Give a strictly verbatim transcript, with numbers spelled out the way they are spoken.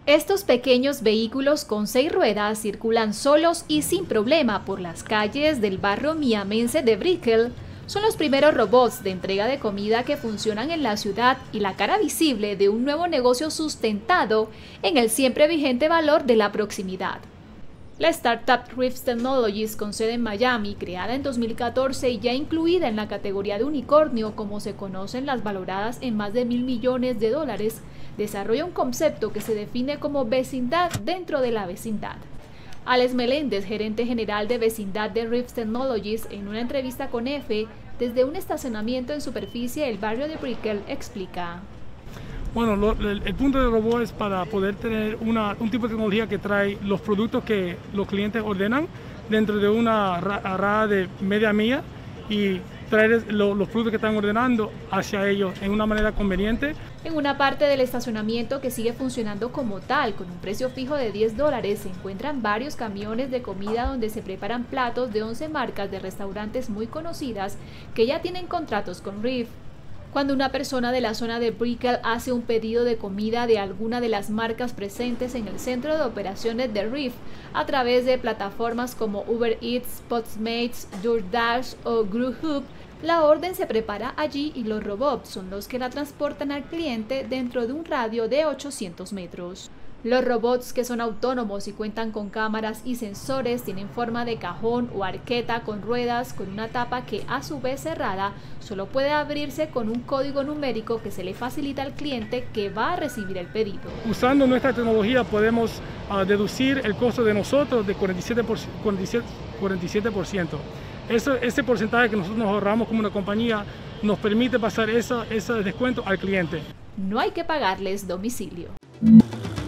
Estos pequeños vehículos con seis ruedas circulan solos y sin problema por las calles del barrio miamense de Brickell. Son los primeros robots de entrega de comida que funcionan en la ciudad y la cara visible de un nuevo negocio sustentado en el siempre vigente valor de la proximidad. La startup Rift Technologies, con sede en Miami, creada en dos mil catorce y ya incluida en la categoría de unicornio, como se conocen las valoradas en más de mil millones de dólares, desarrolla un concepto que se define como vecindad dentro de la vecindad. Alex Meléndez, gerente general de vecindad de Rift Technologies, en una entrevista con F, desde un estacionamiento en superficie del barrio de Brickell, explica. Bueno, lo, el, el punto del robot es para poder tener una, un tipo de tecnología que trae los productos que los clientes ordenan dentro de una rada de media milla y traer lo, los productos que están ordenando hacia ellos en una manera conveniente. En una parte del estacionamiento que sigue funcionando como tal, con un precio fijo de diez dólares, se encuentran varios camiones de comida donde se preparan platos de once marcas de restaurantes muy conocidas que ya tienen contratos con Rift. Cuando una persona de la zona de Brickell hace un pedido de comida de alguna de las marcas presentes en el centro de operaciones de Rift a través de plataformas como Uber Eats, Postmates, DoorDash o Grubhub, la orden se prepara allí y los robots son los que la transportan al cliente dentro de un radio de ochocientos metros. Los robots, que son autónomos y cuentan con cámaras y sensores, tienen forma de cajón o arqueta con ruedas con una tapa que, a su vez cerrada, solo puede abrirse con un código numérico que se le facilita al cliente que va a recibir el pedido. Usando nuestra tecnología podemos uh, deducir el costo de nosotros de cuarenta y siete por ciento. cuarenta y siete por ciento. Eso, ese porcentaje que nosotros nos ahorramos como una compañía nos permite pasar esa, ese descuento al cliente. No hay que pagarles domicilio.